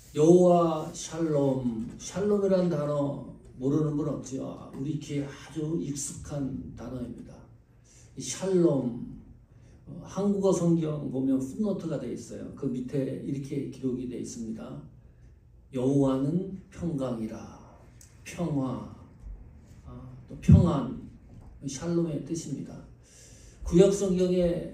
여호와 샬롬, 샬롬이라는 단어 모르는 분 없죠. 우리 귀에 아주 익숙한 단어입니다. 이 샬롬, 한국어 성경 보면 풋노트가 되어 있어요. 그 밑에 이렇게 기록이 되어 있습니다. 여호와는 평강이라, 평화, 또 평안, 샬롬의 뜻입니다. 구약 성경에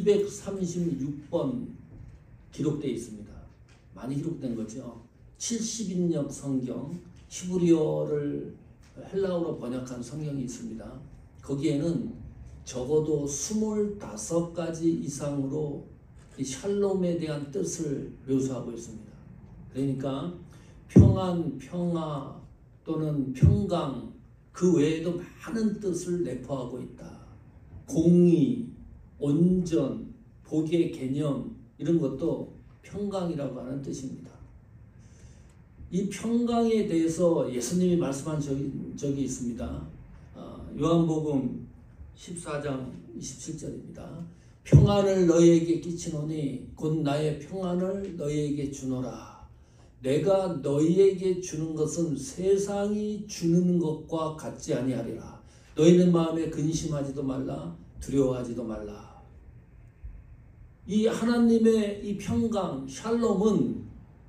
236번 기록되어 있습니다. 많이 기록된 거죠. 70인역 성경, 히브리어를 헬라어로 번역한 성경이 있습니다. 거기에는 적어도 25가지 이상으로 이 샬롬에 대한 뜻을 묘사하고 있습니다. 그러니까 평안, 평화 또는 평강, 그 외에도 많은 뜻을 내포하고 있다. 공의, 온전, 복의 개념, 이런 것도 평강이라고 하는 뜻입니다. 이 평강에 대해서 예수님이 말씀한 적이 있습니다. 요한복음 14장 27절입니다. 평안을 너희에게 끼치노니 곧 나의 평안을 너희에게 주노라. 내가 너희에게 주는 것은 세상이 주는 것과 같지 아니하리라. 너희는 마음에 근심하지도 말라, 두려워하지도 말라. 이 하나님의 이 평강, 샬롬은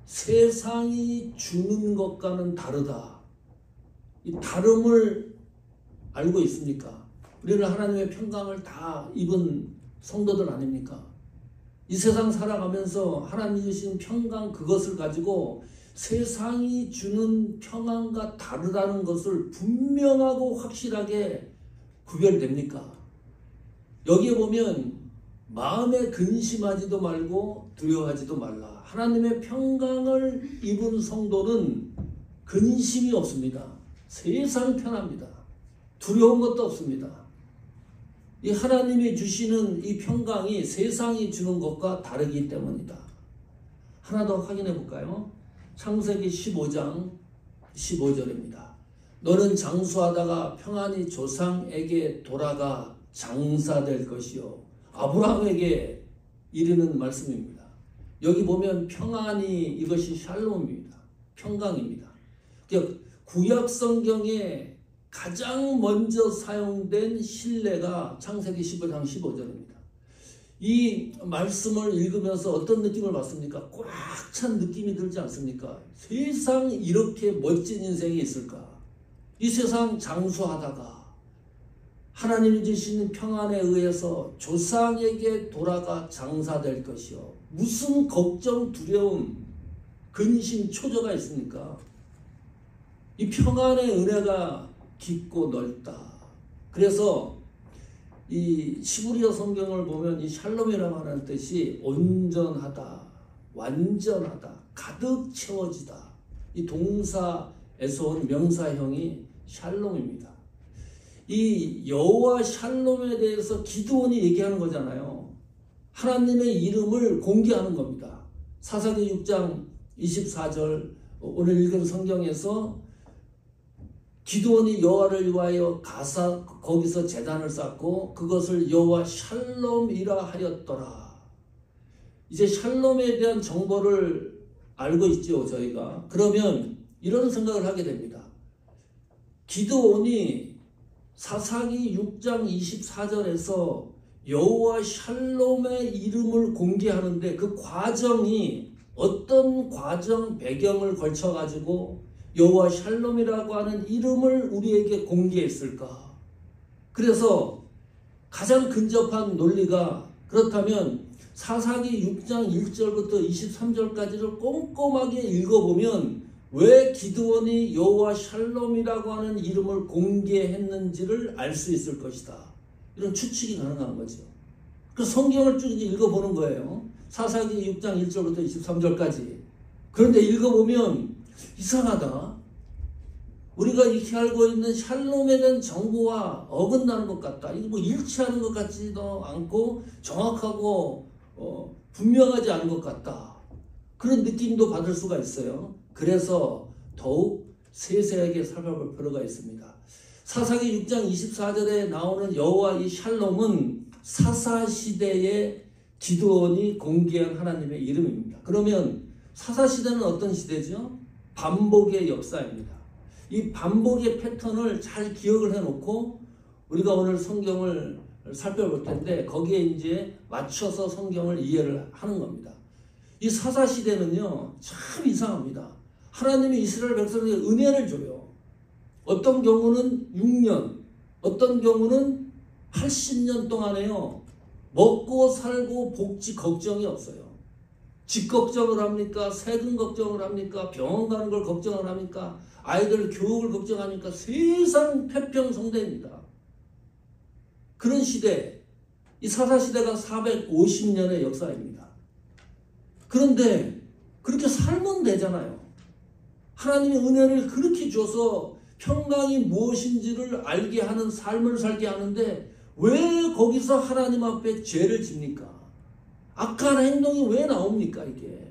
세상이 주는 것과는 다르다. 이 다름을 알고 있습니까? 우리는 하나님의 평강을 다 입은 성도들 아닙니까? 이 세상 살아가면서 하나님이 주신 평강, 그것을 가지고 세상이 주는 평안과 다르다는 것을 분명하고 확실하게 구별됩니까? 여기에 보면 마음에 근심하지도 말고 두려워하지도 말라. 하나님의 평강을 입은 성도는 근심이 없습니다. 세상 편합니다. 두려운 것도 없습니다. 이 하나님이 주시는 이 평강이 세상이 주는 것과 다르기 때문이다. 하나 더 확인해 볼까요? 창세기 15장 15절입니다. 너는 장수하다가 평안히 조상에게 돌아가 장사될 것이요. 아브라함에게 이르는 말씀입니다. 여기 보면 평안이, 이것이 샬롬입니다. 평강입니다. 구약 성경에 가장 먼저 사용된 신뢰가 창세기 15장 15절입니다. 이 말씀을 읽으면서 어떤 느낌을 받습니까? 꽉 찬 느낌이 들지 않습니까? 세상 이렇게 멋진 인생이 있을까? 이 세상 장수하다가 하나님이 주시는 평안에 의해서 조상에게 돌아가 장사될 것이요. 무슨 걱정, 두려움, 근심, 초조가 있습니까? 이 평안의 은혜가 깊고 넓다. 그래서 이 히브리어 성경을 보면 이 샬롬이라고 하는 뜻이 온전하다, 완전하다, 가득 채워지다. 이 동사에서 온 명사형이 샬롬입니다. 이 여호와 샬롬에 대해서 기드온이 얘기하는 거잖아요. 하나님의 이름을 공개하는 겁니다. 사사기 6장 24절 오늘 읽은 성경에서 기드온이 여호와를 위하여 가서 거기서 제단을 쌓고 그것을 여호와 샬롬이라 하였더라. 이제 샬롬에 대한 정보를 알고 있죠, 저희가. 그러면 이런 생각을 하게 됩니다. 기드온이 사사기 6장 24절에서 여호와 샬롬의 이름을 공개하는데 그 과정이 어떤 과정, 배경을 거쳐가지고 여호와 샬롬이라고 하는 이름을 우리에게 공개했을까? 그래서 가장 근접한 논리가, 그렇다면 사사기 6장 1절부터 23절까지를 꼼꼼하게 읽어보면 왜 기드온이 여호와 샬롬이라고 하는 이름을 공개했는지를 알 수 있을 것이다. 이런 추측이 가능한 거죠. 그 성경을 쭉 읽어보는 거예요. 사사기 6장 1절부터 23절까지. 그런데 읽어보면 이상하다. 우리가 익히 알고 있는 샬롬에 대한 정보와 어긋나는 것 같다. 이거 뭐 일치하는 것 같지도 않고 정확하고 분명하지 않은 것 같다. 그런 느낌도 받을 수가 있어요. 그래서 더욱 세세하게 살펴볼 필요가 있습니다. 사사기 6장 24절에 나오는 여호와 이 샬롬은 사사시대에 기드온이 공개한 하나님의 이름입니다. 그러면 사사시대는 어떤 시대죠? 반복의 역사입니다. 이 반복의 패턴을 잘 기억을 해놓고 우리가 오늘 성경을 살펴볼 텐데 거기에 이제 맞춰서 성경을 이해를 하는 겁니다. 이 사사시대는요 참 이상합니다. 하나님이 이스라엘 백성에게 은혜를 줘요. 어떤 경우는 6년, 어떤 경우는 80년 동안에요 먹고 살고 복지 걱정이 없어요. 집 걱정을 합니까? 세금 걱정을 합니까? 병원 가는 걸 걱정을 합니까? 아이들 교육을 걱정하니까 세상 태평성대입니다. 그런 시대, 이 사사시대가 450년의 역사입니다. 그런데 그렇게 살면 되잖아요. 하나님의 은혜를 그렇게 줘서 평강이 무엇인지를 알게 하는 삶을 살게 하는데 왜 거기서 하나님 앞에 죄를 집니까? 악한 행동이 왜 나옵니까? 이게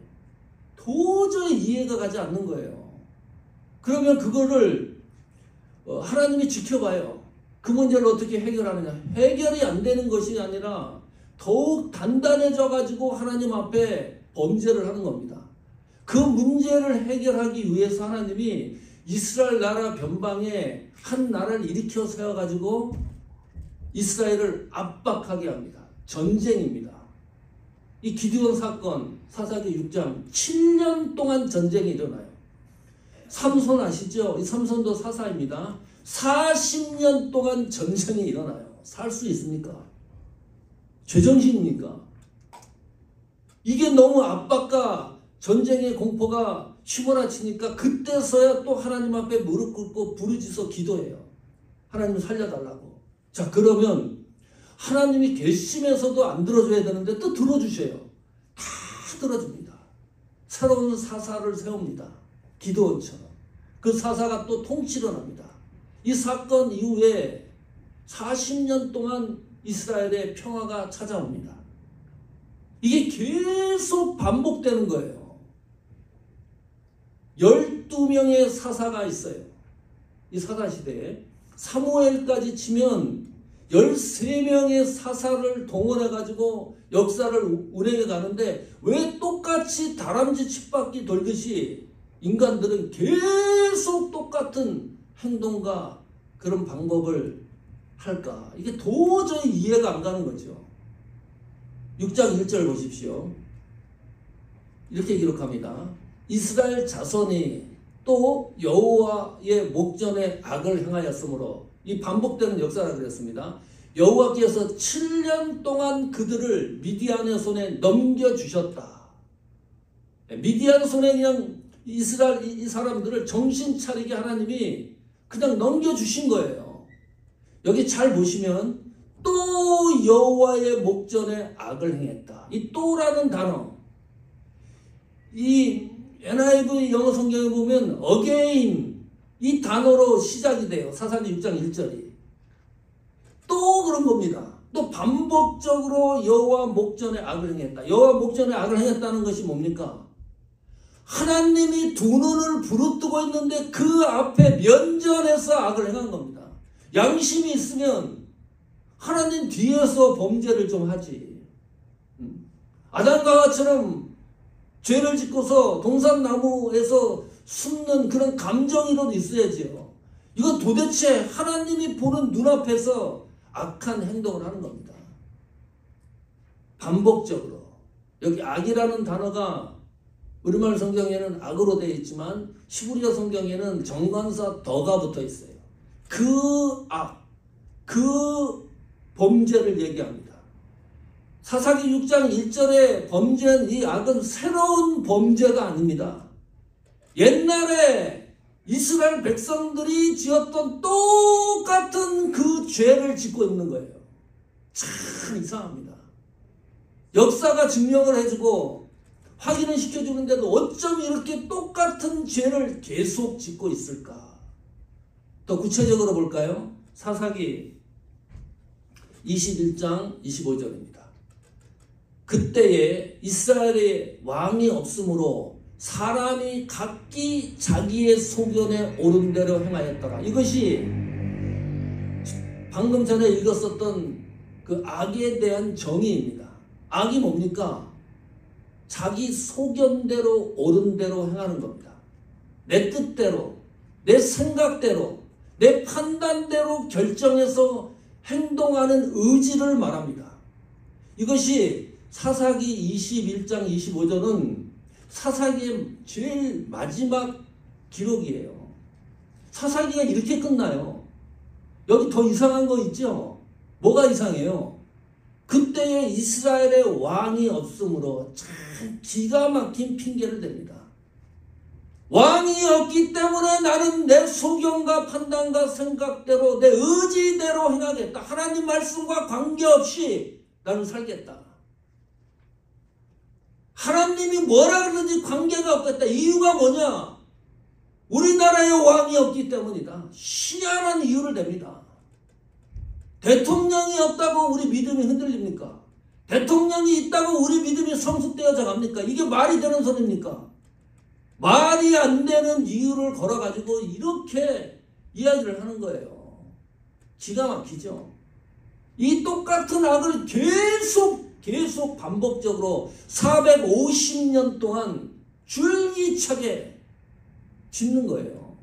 도저히 이해가 가지 않는 거예요. 그러면 그거를 하나님이 지켜봐요. 그 문제를 어떻게 해결하느냐? 해결이 안 되는 것이 아니라 더욱 단단해져 가지고 하나님 앞에 범죄를 하는 겁니다. 그 문제를 해결하기 위해서 하나님이 이스라엘 나라 변방에 한 나라를 일으켜 세워 가지고 이스라엘을 압박하게 합니다. 전쟁입니다. 이 기드온 사건 사사기 6장 7년 동안 전쟁이 일어나요. 삼손 아시죠? 이 삼손도 사사입니다. 40년 동안 전쟁이 일어나요. 살 수 있습니까? 제정신입니까? 이게 너무 압박과 전쟁의 공포가 휘몰아치니까 그때서야 또 하나님 앞에 무릎 꿇고 부르짖어 기도해요. 하나님 살려달라고. 자, 그러면 하나님이 괘씸해서도 안 들어줘야 되는데 또 들어주셔요. 다 들어줍니다. 새로운 사사를 세웁니다. 기드온처럼. 그 사사가 또 통치를 합니다. 이 사건 이후에 40년 동안 이스라엘의 평화가 찾아옵니다. 이게 계속 반복되는 거예요. 12명의 사사가 있어요. 이 사사시대에. 사무엘까지 치면 13명의 사사를 동원해가지고 역사를 운행해 가는데 왜 똑같이 다람쥐 쳇바퀴 돌듯이 인간들은 계속 똑같은 행동과 그런 방법을 할까? 이게 도저히 이해가 안 가는 거죠. 6장 1절 보십시오. 이렇게 기록합니다. 이스라엘 자손이 또 여호와의 목전에 악을 행하였으므로 이 반복되는 역사라 그랬습니다. 여호와께서 7년 동안 그들을 미디안의 손에 넘겨주셨다. 미디안 손에 그냥 이스라엘 이 사람들을 정신 차리게 하나님이 그냥 넘겨주신 거예요. 여기 잘 보시면 또 여호와의 목전에 악을 행했다. 이 또라는 단어, 이 NIV 영어 성경에 보면 again 이 단어로 시작이 돼요. 사사기 6장 1절이. 또 그런 겁니다. 또 반복적으로 여호와 목전에 악을 행했다. 여호와 목전에 악을 행했다는 것이 뭡니까? 하나님이 두 눈을 부릅뜨고 있는데 그 앞에 면전에서 악을 행한 겁니다. 양심이 있으면 하나님 뒤에서 범죄를 좀 하지. 아담과 하와처럼 죄를 짓고서 동산나무에서 숨는 그런 감정이라도 있어야지요. 이거 도대체 하나님이 보는 눈앞에서 악한 행동을 하는 겁니다. 반복적으로. 여기 악이라는 단어가 우리말 성경에는 악으로 되어 있지만 히브리어 성경에는 정관사 더가 붙어 있어요. 그 악, 그 범죄를 얘기합니다. 사사기 6장 1절에 범죄한 이 악은 새로운 범죄가 아닙니다. 옛날에 이스라엘 백성들이 지었던 똑같은 그 죄를 짓고 있는 거예요. 참 이상합니다. 역사가 증명을 해주고 확인을 시켜주는데도 어쩜 이렇게 똑같은 죄를 계속 짓고 있을까? 더 구체적으로 볼까요? 사사기 21장 25절입니다. 그때에 이스라엘의 왕이 없으므로 사람이 각기 자기의 소견에 옳은 대로 행하였더라. 이것이 방금 전에 읽었었던 그 악에 대한 정의입니다. 악이 뭡니까? 자기 소견대로 옳은 대로 행하는 겁니다. 내 뜻대로, 내 생각대로, 내 판단대로 결정해서 행동하는 의지를 말합니다. 이것이 사사기 21장 25절은 사사기의 제일 마지막 기록이에요. 사사기가 이렇게 끝나요. 여기 더 이상한 거 있죠? 뭐가 이상해요? 그때에 이스라엘의 왕이 없으므로 참 기가 막힌 핑계를 댑니다. 왕이 없기 때문에 나는 내 소견과 판단과 생각대로 내 의지대로 행하겠다. 하나님 말씀과 관계없이 나는 살겠다. 하나님이 뭐라 그러든지 관계가 없겠다. 이유가 뭐냐? 우리나라에 왕이 없기 때문이다. 희한한 이유를 댑니다. 대통령이 없다고 우리 믿음이 흔들립니까? 대통령이 있다고 우리 믿음이 성숙되어져 갑니까? 이게 말이 되는 소리입니까? 말이 안 되는 이유를 걸어가지고 이렇게 이야기를 하는 거예요. 기가 막히죠? 이 똑같은 악을 계속 반복적으로 450년 동안 줄기차게 짓는 거예요.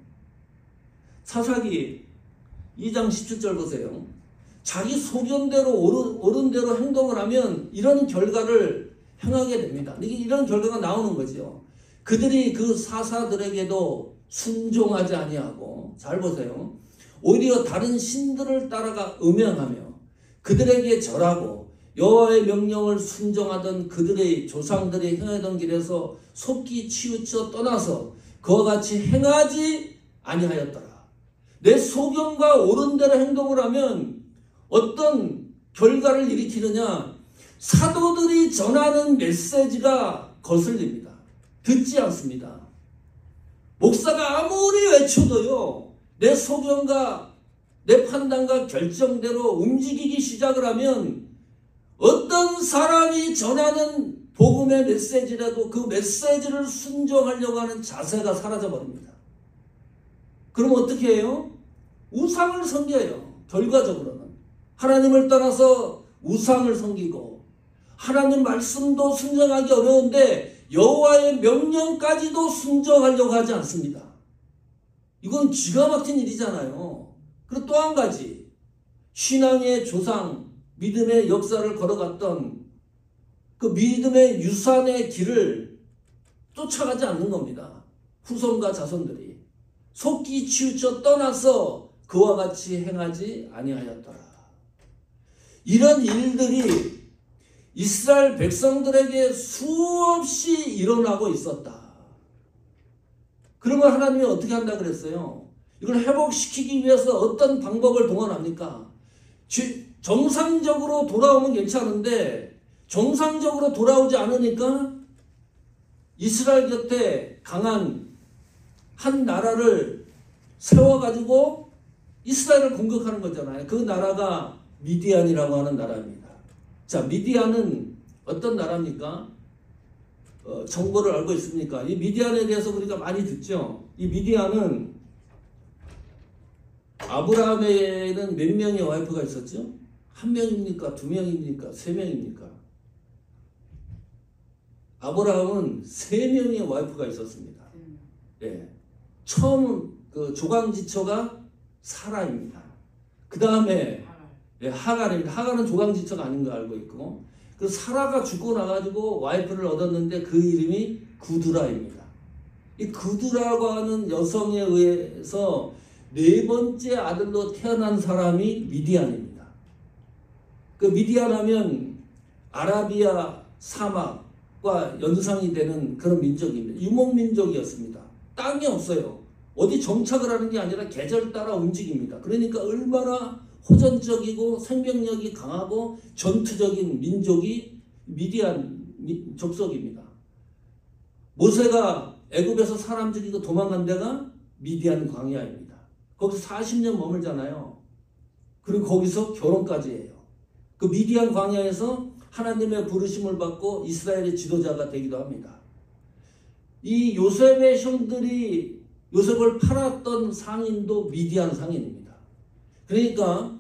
사사기 2장 17절 보세요. 자기 소견대로 옳은 대로 행동을 하면 이런 결과를 행하게 됩니다. 이런 결과가 나오는 거죠. 그들이 그 사사들에게도 순종하지 아니하고, 잘 보세요. 오히려 다른 신들을 따라가 음행하며 그들에게 절하고 여호와의 명령을 순종하던 그들의 조상들이 행하던 길에서 속기 치우쳐 떠나서 그와 같이 행하지 아니하였더라. 내 소견과 옳은 대로 행동을 하면 어떤 결과를 일으키느냐? 사도들이 전하는 메시지가 거슬립니다. 듣지 않습니다. 목사가 아무리 외쳐도요, 내 소견과 내 판단과 결정대로 움직이기 시작을 하면 어떤 사람이 전하는 복음의 메시지라도 그 메시지를 순종하려고 하는 자세가 사라져버립니다. 그럼 어떻게 해요? 우상을 섬겨요. 결과적으로는. 하나님을 떠나서 우상을 섬기고 하나님 말씀도 순종하기 어려운데 여호와의 명령까지도 순종하려고 하지 않습니다. 이건 기가 막힌 일이잖아요. 그리고 또 한 가지, 신앙의 조상, 믿음의 역사를 걸어갔던 그 믿음의 유산의 길을 쫓아가지 않는 겁니다. 후손과 자손들이 속기 치우쳐 떠나서 그와 같이 행하지 아니하였더라. 이런 일들이 이스라엘 백성들에게 수없이 일어나고 있었다. 그러면 하나님이 어떻게 한다 그랬어요? 이걸 회복시키기 위해서 어떤 방법을 동원합니까? 정상적으로 돌아오면 괜찮은데 정상적으로 돌아오지 않으니까 이스라엘 곁에 강한 한 나라를 세워가지고 이스라엘을 공격하는 거잖아요. 그 나라가 미디안이라고 하는 나라입니다. 자, 미디안은 어떤 나라입니까? 정보를 알고 있습니까? 이 미디안에 대해서 우리가 많이 듣죠. 이 미디안은 아브라함에는 몇 명의 와이프가 있었죠? 한 명입니까? 두 명입니까? 세 명입니까? 아브라함은 세 명의 와이프가 있었습니다. 네. 처음 그 조강지처가 사라입니다. 그 다음에 하갈입니다. 하갈은 조강지처가 아닌 거 알고 있고, 그 사라가 죽고 나가지고 와이프를 얻었는데 그 이름이 구두라입니다. 이 구두라고 하는 여성에 의해서 네 번째 아들로 태어난 사람이 미디안입니다. 그 미디안 하면 아라비아 사막과 연상이 되는 그런 민족입니다. 유목민족이었습니다. 땅이 없어요. 어디 정착을 하는 게 아니라 계절 따라 움직입니다. 그러니까 얼마나 호전적이고 생명력이 강하고 전투적인 민족이 미디안 족속입니다. 모세가 애굽에서 사람 죽이고 도망간 데가 미디안 광야입니다. 거기서 40년 머물잖아요. 그리고 거기서 결혼까지 해요. 그 미디안 광야에서 하나님의 부르심을 받고 이스라엘의 지도자가 되기도 합니다. 이 요셉의 형들이 요셉을 팔았던 상인도 미디안 상인입니다. 그러니까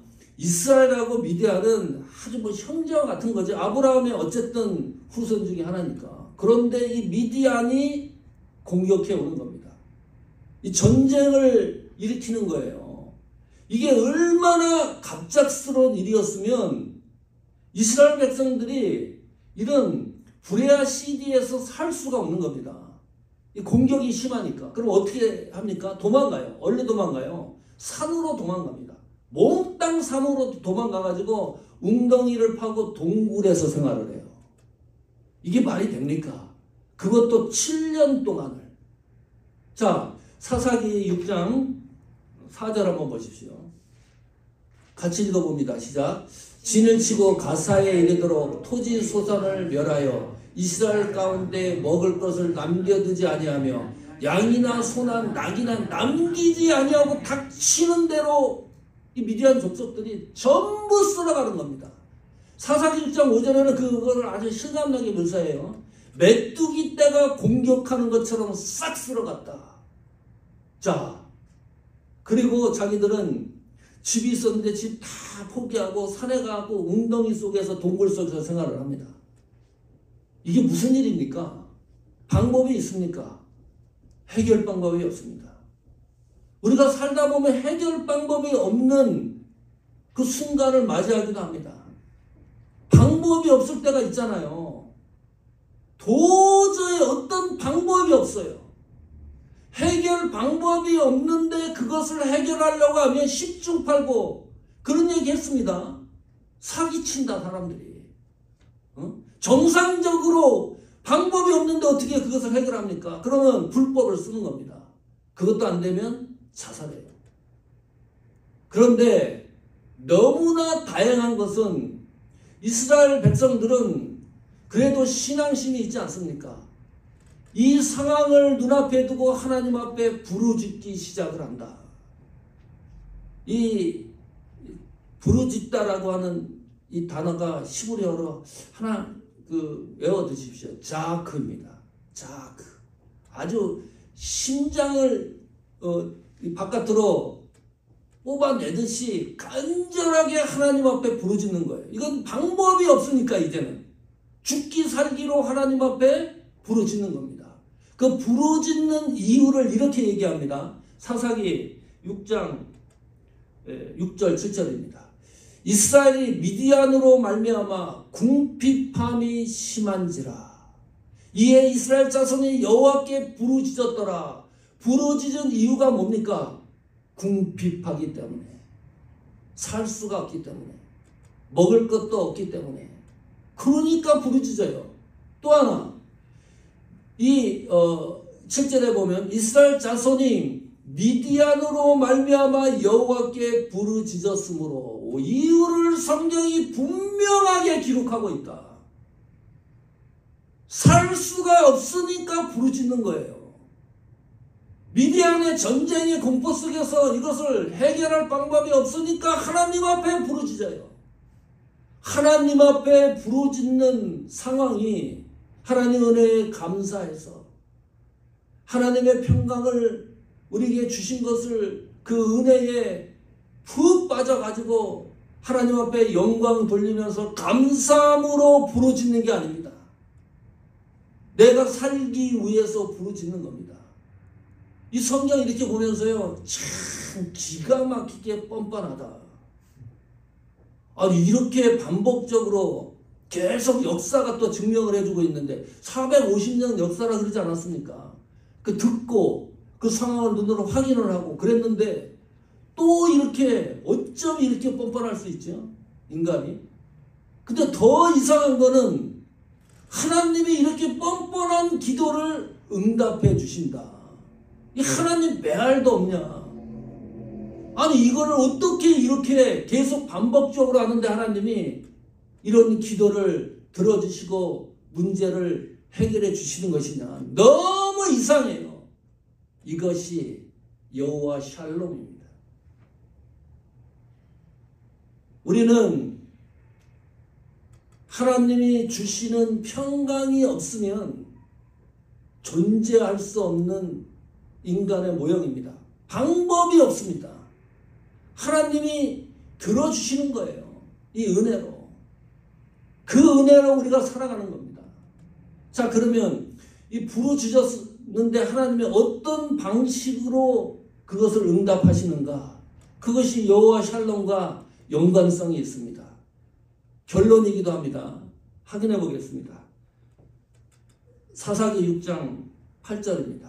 이스라엘하고 미디안은 아주 뭐 형제와 같은 거죠. 아브라함의 어쨌든 후손 중에 하나니까. 그런데 이 미디안이 공격해 오는 겁니다. 이 전쟁을 일으키는 거예요. 이게 얼마나 갑작스러운 일이었으면 이스라엘 백성들이 이런 브레아 시디에서 살 수가 없는 겁니다. 이 공격이 심하니까. 그럼 어떻게 합니까? 도망가요. 어디로 도망가요? 산으로 도망갑니다. 몽땅 산으로 도망가가지고 웅덩이를 파고 동굴에서 생활을 해요. 이게 말이 됩니까? 그것도 7년 동안을. 자, 사사기 6장 4절 한번 보십시오. 같이 읽어봅니다. 시작. 진을 치고 가사에 이르도록 토지 소산을 멸하여 이스라엘 가운데 먹을 것을 남겨두지 아니하며 양이나 소나 낙이나 남기지 아니하고 닥치는 대로 이 미디안 족속들이 전부 쓸어가는 겁니다. 사사기 6장 5절에는 그거를 아주 실감나게 묘사해요. 메뚜기 떼가 공격하는 것처럼 싹 쓸어갔다. 자, 그리고 자기들은 집이 있었는데 집 다 포기하고 산에 가고 웅덩이 속에서 동굴 속에서 생활을 합니다. 이게 무슨 일입니까? 방법이 있습니까? 해결 방법이 없습니다. 우리가 살다 보면 해결 방법이 없는 그 순간을 맞이하기도 합니다. 방법이 없을 때가 있잖아요. 도저히 어떤 방법이 없어요. 해결 방법이 없는데 그것을 해결하려고 하면 10중 8구 그런 얘기 했습니다. 사기친다 사람들이. 정상적으로 방법이 없는데 어떻게 그것을 해결합니까? 그러면 불법을 쓰는 겁니다. 그것도 안 되면 자살해요. 그런데 너무나 다양한 것은 이스라엘 백성들은 그래도 신앙심이 있지 않습니까? 이 상황을 눈앞에 두고 하나님 앞에 부르짖기 시작을 한다. 이 부르짖다라고 하는 이 단어가 히브리어로 하나 외워두십시오. 자크입니다. 자크. 아주 심장을 바깥으로 뽑아내듯이 간절하게 하나님 앞에 부르짖는 거예요. 이건 방법이 없으니까 이제는 죽기 살기로 하나님 앞에 부르짖는 겁니다. 그 부르짖는 이유를 이렇게 얘기합니다. 사사기 6장 6절 7절입니다. 이스라엘이 미디안으로 말미암아 궁핍함이 심한지라. 이에 이스라엘 자손이 여호와께 부르짖었더라. 부르짖은 이유가 뭡니까? 궁핍하기 때문에. 살 수가 없기 때문에. 먹을 것도 없기 때문에. 그러니까 부르짖어요. 또 하나, 이 7절에 보면 이스라엘 자손이 미디안으로 말미암아 여호와께 부르짖었으므로 이유를 성경이 분명하게 기록하고 있다. 살 수가 없으니까 부르짖는 거예요. 미디안의 전쟁의 공포 속에서 이것을 해결할 방법이 없으니까 하나님 앞에 부르짖어요. 하나님 앞에 부르짖는 상황이 하나님 은혜에 감사해서 하나님의 평강을 우리에게 주신 것을 그 은혜에 푹 빠져가지고 하나님 앞에 영광 돌리면서 감사함으로 부르짖는 게 아닙니다. 내가 살기 위해서 부르짖는 겁니다. 이 성경 이렇게 보면서요, 참 기가 막히게 뻔뻔하다. 아니 이렇게 반복적으로 계속 역사가 또 증명을 해주고 있는데 450년 역사라 그러지 않았습니까? 그 듣고 그 상황을 눈으로 확인을 하고 그랬는데 또 이렇게 어쩜 이렇게 뻔뻔할 수 있죠? 인간이. 근데 더 이상한 거는 하나님이 이렇게 뻔뻔한 기도를 응답해 주신다. 이 하나님 매알도 없냐? 아니 이거를 어떻게 이렇게 계속 반복적으로 하는데 하나님이 이런 기도를 들어주시고 문제를 해결해 주시는 것이냐? 너무 이상해요. 이것이 여호와 샬롬입니다. 우리는 하나님이 주시는 평강이 없으면 존재할 수 없는 인간의 모형입니다. 방법이 없습니다. 하나님이 들어주시는 거예요. 이 은혜로. 그 은혜로 우리가 살아가는 겁니다. 자, 자, 그러면 이 부르짖었는데 하나님이 어떤 방식으로 그것을 응답하시는가? 그것이 여호와 샬롬과 연관성이 있습니다. 결론이기도 합니다. 확인해 보겠습니다. 사사기 6장 8절입니다.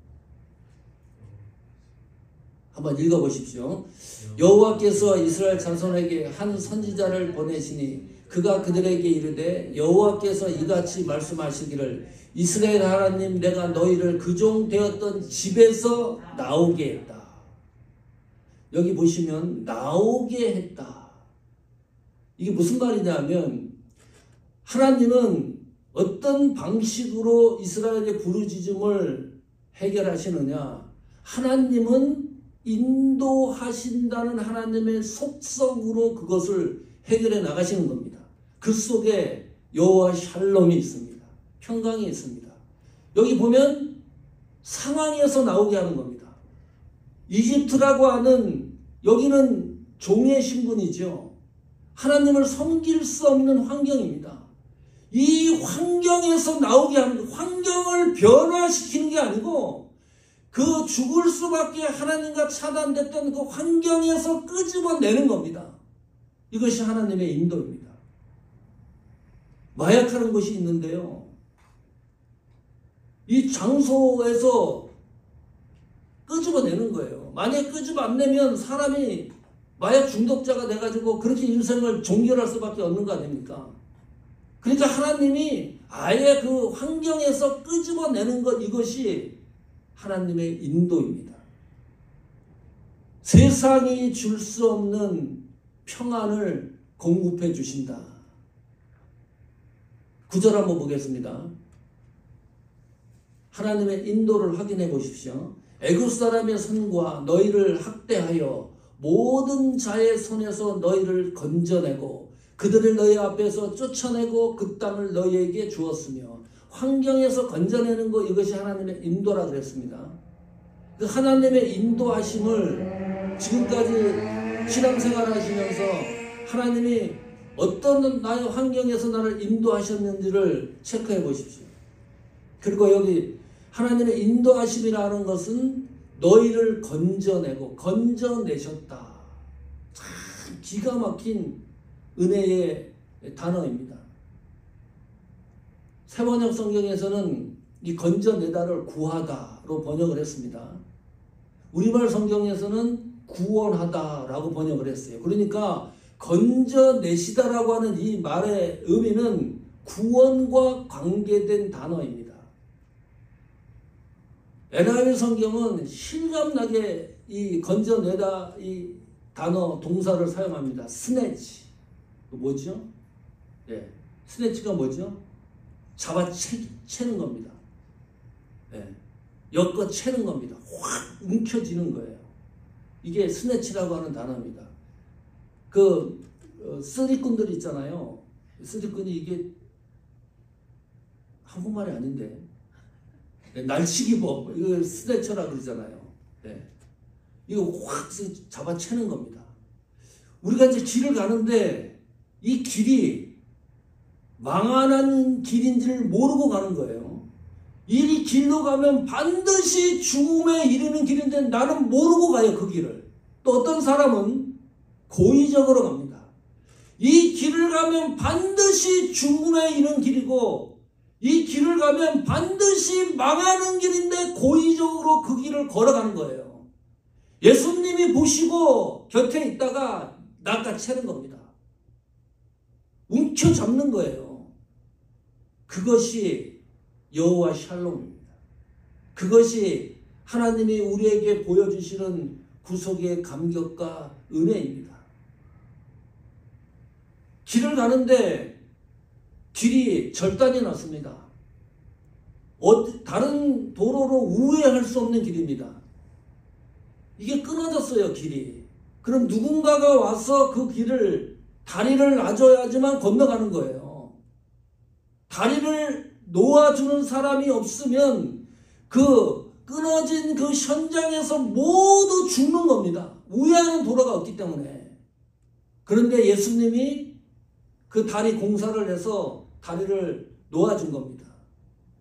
한번 읽어보십시오. 여호와께서 이스라엘 자손에게 한 선지자를 보내시니 그가 그들에게 이르되 여호와께서 이같이 말씀하시기를 이스라엘 하나님 내가 너희를 그 종 되었던 집에서 나오게 했다. 여기 보시면 나오게 했다. 이게 무슨 말이냐면 하나님은 어떤 방식으로 이스라엘의 부르짖음을 해결하시느냐. 하나님은 인도하신다는 하나님의 속성으로 그것을 해결해 나가시는 겁니다. 그 속에 여호와 샬롬이 있습니다. 평강이 있습니다. 여기 보면 상황에서 나오게 하는 겁니다. 이집트라고 하는 여기는 종의 신분이죠. 하나님을 섬길 수 없는 환경입니다. 이 환경에서 나오게 하는, 환경을 변화시키는 게 아니고 그 죽을 수밖에 하나님과 차단됐던 그 환경에서 끄집어내는 겁니다. 이것이 하나님의 인도입니다. 마약하는 곳이 있는데요. 이 장소에서 끄집어내는 거예요. 만약에 끄집어 안 내면 사람이 마약 중독자가 돼가지고 그렇게 인생을 종결할 수밖에 없는 거 아닙니까? 그러니까 하나님이 아예 그 환경에서 끄집어내는 것, 이것이 하나님의 인도입니다. 세상이 줄 수 없는 평안을 공급해 주신다. 9절 한번 보겠습니다. 하나님의 인도를 확인해 보십시오. 애굽 사람의 손과 너희를 학대하여 모든 자의 손에서 너희를 건져내고 그들을 너희 앞에서 쫓아내고 그 땅을 너희에게 주었으며, 환경에서 건져내는 것, 이것이 하나님의 인도라 그랬습니다. 그 하나님의 인도하심을 지금까지 신앙생활 하시면서 하나님이 어떤 나의 환경에서 나를 인도하셨는지를 체크해 보십시오. 그리고 여기 하나님의 인도하심이라는 것은 너희를 건져내고 건져내셨다. 참 기가 막힌 은혜의 단어입니다. 새번역 성경에서는 이 건져내다를 구하다로 번역을 했습니다. 우리말 성경에서는 구원하다라고 번역을 했어요. 그러니까 건져내시다라고 하는 이 말의 의미는 구원과 관계된 단어입니다. NIV 성경은 실감나게 이 건져내다 이 단어 동사를 사용합니다. 스네치. 뭐죠? 예. 스네치가 뭐죠? 잡아채는 겁니다. 예. 엮어채는 겁니다. 확 움켜쥐는 거예요. 이게 스네치라고 하는 단어입니다. 쓰리꾼들 있잖아요. 쓰리꾼이 이게 한국말이 아닌데. 날치기법, 이거 스네처라 그러잖아요. 네. 이거 확 잡아채는 겁니다. 우리가 이제 길을 가는데 이 길이 망한한 길인지를 모르고 가는 거예요. 이 길로 가면 반드시 죽음에 이르는 길인데 나는 모르고 가요, 그 길을. 또 어떤 사람은 고의적으로 갑니다. 이 길을 가면 반드시 죽음에 이르는 길이고 이 길을 가면 반드시 망하는 길인데 고의적으로 그 길을 걸어가는 거예요. 예수님이 보시고 곁에 있다가 낚아채는 겁니다. 움켜잡는 거예요. 그것이 여호와 샬롬입니다. 그것이 하나님이 우리에게 보여주시는 구속의 감격과 은혜입니다. 길을 가는데 길이 절단이 났습니다. 다른 도로로 우회할 수 없는 길입니다. 이게 끊어졌어요, 길이. 그럼 누군가가 와서 그 길을, 다리를 놔줘야지만 건너가는 거예요. 다리를 놓아주는 사람이 없으면 그 끊어진 그 현장에서 모두 죽는 겁니다. 우회하는 도로가 없기 때문에. 그런데 예수님이 그 다리 공사를 해서 다리를 놓아준 겁니다.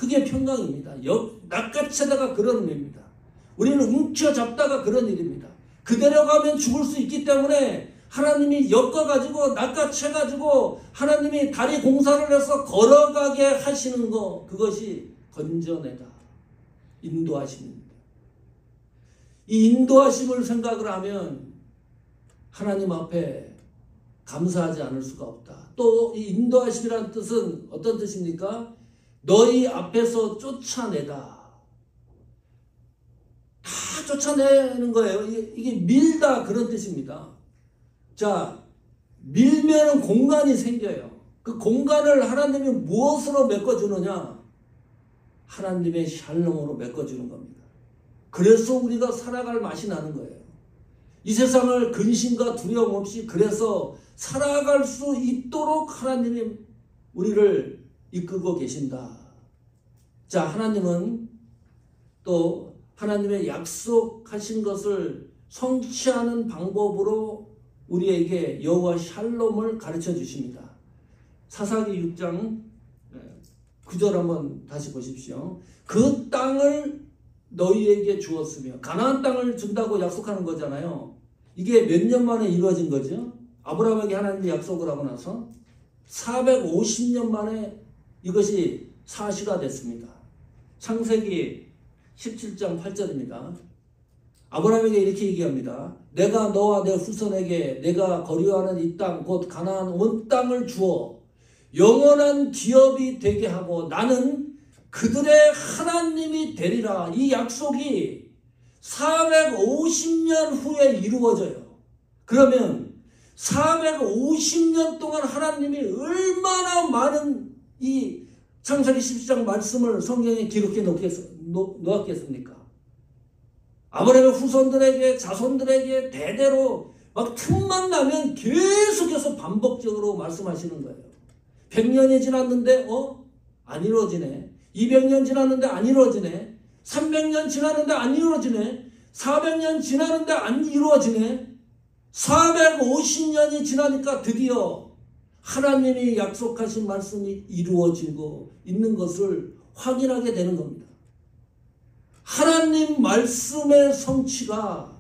그게 평강입니다. 낚아채다가 그런 의미입니다. 우리는 움켜잡다가 그런 일입니다. 그대로 가면 죽을 수 있기 때문에 하나님이 엮어가지고 낚아채가지고 하나님이 다리 공사를 해서 걸어가게 하시는 거, 그것이 건져내다, 인도하심입니다. 이 인도하심을 생각을 하면 하나님 앞에 감사하지 않을 수가 없다. 또 이 인도하심이라는 뜻은 어떤 뜻입니까? 너희 앞에서 쫓아내다. 다 쫓아내는 거예요. 이게 밀다, 그런 뜻입니다. 자, 밀면은 공간이 생겨요. 그 공간을 하나님이 무엇으로 메꿔주느냐? 하나님의 샬롬으로 메꿔주는 겁니다. 그래서 우리가 살아갈 맛이 나는 거예요. 이 세상을 근심과 두려움 없이 그래서 살아갈 수 있도록 하나님이 우리를 이끌고 계신다. 자, 하나님은 또 하나님의 약속하신 것을 성취하는 방법으로 우리에게 여호와 샬롬을 가르쳐 주십니다. 사사기 6장 9절 한번 다시 보십시오. 그 땅을 너희에게 주었으며, 가나안 땅을 준다고 약속하는 거잖아요. 이게 몇 년 만에 이루어진 거죠? 아브라함에게 하나님이 약속을 하고 나서 450년 만에 이것이 사시가 됐습니다. 창세기 17장 8절입니다. 아브라함에게 이렇게 얘기합니다. 내가 너와 내 후손에게 내가 거류하는 이 땅 곧 가나안 온 땅을 주어 영원한 기업이 되게 하고 나는 그들의 하나님이 되리라. 이 약속이 450년 후에 이루어져요. 그러면 450년 동안 하나님이 얼마나 많은 이 창세기 17장 말씀을 성경에 기록해 놓았겠습니까? 아브라함의 후손들에게, 자손들에게 대대로 막 틈만 나면 계속해서 반복적으로 말씀하시는 거예요. 100년이 지났는데 안 이루어지네. 200년 지났는데 안 이루어지네. 300년 지났는데 안 이루어지네. 400년 지났는데 안 이루어지네. 450년이 지나니까 드디어 하나님이 약속하신 말씀이 이루어지고 있는 것을 확인하게 되는 겁니다. 하나님 말씀의 성취가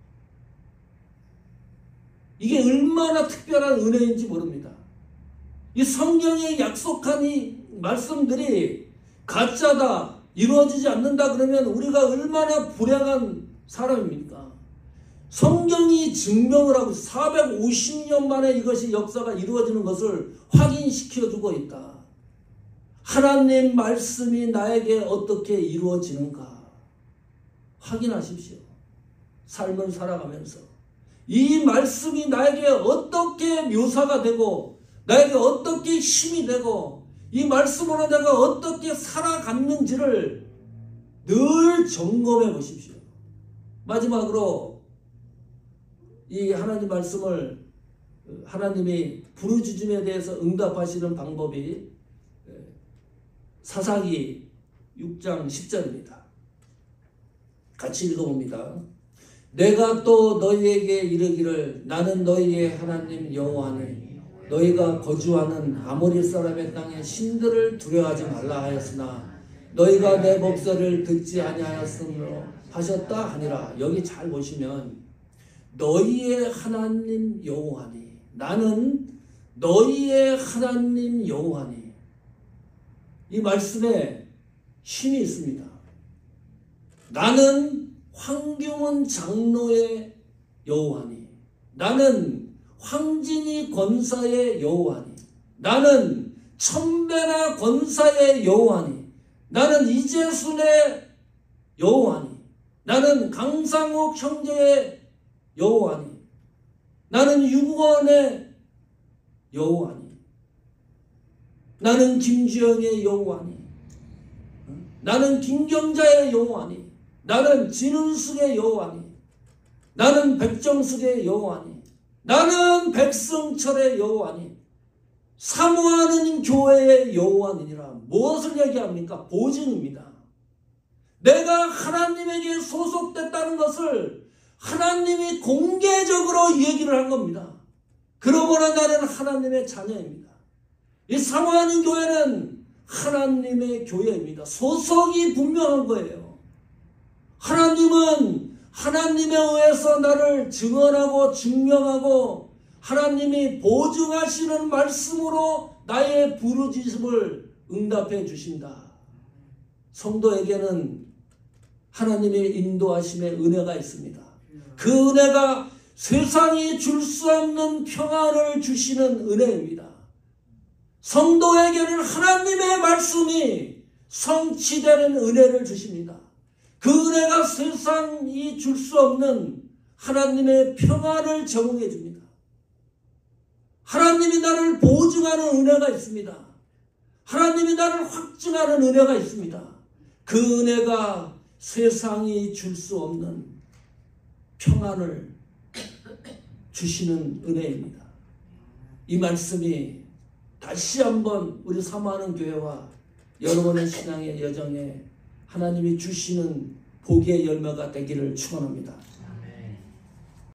이게 얼마나 특별한 은혜인지 모릅니다. 이 성경에 약속한 이 말씀들이 가짜다, 이루어지지 않는다 그러면 우리가 얼마나 불행한 사람입니까? 성경이 증명을 하고 450년 만에 이것이 역사가 이루어지는 것을 확인시켜주고 있다. 하나님 말씀이 나에게 어떻게 이루어지는가 확인하십시오. 삶을 살아가면서 이 말씀이 나에게 어떻게 묘사가 되고 나에게 어떻게 힘이 되고 이 말씀으로 내가 어떻게 살아갔는지를 늘 점검해 보십시오. 마지막으로 이 하나님 말씀을 하나님이 부르짖음에 대해서 응답하시는 방법이 사사기 6장 10절입니다. 같이 읽어봅니다. 내가 또 너희에게 이르기를 나는 너희의 하나님 여호와니 너희가 거주하는 아모리 사람의 땅의 신들을 두려워하지 말라 하였으나 너희가 내 목소리를 듣지 아니하였으므로 하셨다 하니라. 여기 잘 보시면 너희의 하나님 여호와니, 나는 너희의 하나님 여호와니, 이 말씀에 힘이 있습니다. 나는 황교문 장로의 여호와니, 나는 황진이 권사의 여호와니, 나는 천배나 권사의 여호와니, 나는 이재순의 여호와니, 나는 강상욱 형제의 여호와니, 나는 유구원의 여호와니, 나는 김주영의 여호와니, 나는 김경자의 여호와니, 나는 진은숙의 여호와니, 나는 백정숙의 여호와니, 나는 백승철의 여호와니, 사모하는 교회의 여호와니니라. 무엇을 얘기합니까? 보증입니다. 내가 하나님에게 소속됐다는 것을 하나님이 공개적으로 얘기를 한 겁니다. 그러므로 나는 하나님의 자녀입니다. 이 사모하는 교회는 하나님의 교회입니다. 소속이 분명한 거예요. 하나님은 하나님에 의해서 나를 증언하고 증명하고 하나님이 보증하시는 말씀으로 나의 부르짖음을 응답해 주신다. 성도에게는 하나님의 인도하심의 은혜가 있습니다. 그 은혜가 세상이 줄 수 없는 평안을 주시는 은혜입니다. 성도에게는 하나님의 말씀이 성취되는 은혜를 주십니다. 그 은혜가 세상이 줄 수 없는 하나님의 평안을 제공해 줍니다. 하나님이 나를 보증하는 은혜가 있습니다. 하나님이 나를 확증하는 은혜가 있습니다. 그 은혜가 세상이 줄 수 없는 평안을 주시는 은혜입니다. 이 말씀이 다시 한번 우리 사모하는 교회와 여러분의 신앙의 여정에 하나님이 주시는 복의 열매가 되기를 축원합니다.